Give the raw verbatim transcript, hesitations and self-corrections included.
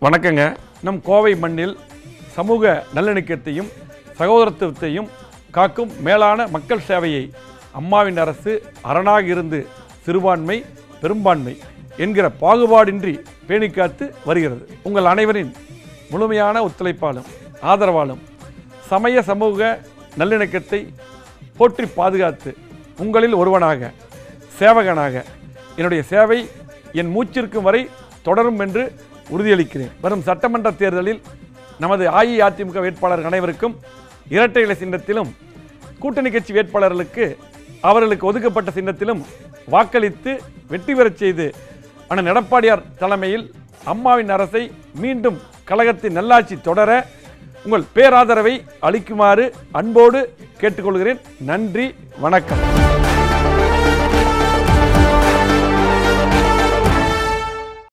வணக்கங்க. நம் கோவை மண்ணில் சமூக நல்லிணக்கத்தையும் சகோதரத்துவத்தையும் காக்கும் மேலான மக்கள் சேவையை அம்மாவின் அரசு அரணாக இருந்து சிறுபான்மை பெரும்பான்மை என்கிற பாகுபாடின்றி பேணிக்காத்து வருகிறது. உங்கள் அனைவரின் முழுமையான ஒத்துழைப்பாலும் ஆதரவாலும் சமய சமூக நல்லிணக்கத்தை போற்றி பாதுகாத்து உங்களில் ஒருவனாக சேவகனாக என்னுடைய சேவை என் மூச்சிற்கும் வரை தொடரும் என்று உறுதியளிக்கிறேன். வரும் சட்டமன்ற தேர்தலில் நமது அஇஅதிமுக வேட்பாளர்கள் அனைவருக்கும் இரட்டை இலை சின்னத்திலும் கூட்டணி கட்சி வேட்பாளர்களுக்கு அவர்களுக்கு ஒதுக்கப்பட்ட சின்னத்திலும் வாக்களித்து வெற்றி பெறச் செய்து அண்ணன் எடப்பாடியார் தலைமையில் அம்மாவின் அரசை மீண்டும் கழகத்தின் நல்லாட்சி தொடர உங்கள் பேராதரவை அளிக்குமாறு அன்போடு கேட்டுக்கொள்கிறேன். நன்றி, வணக்கம்.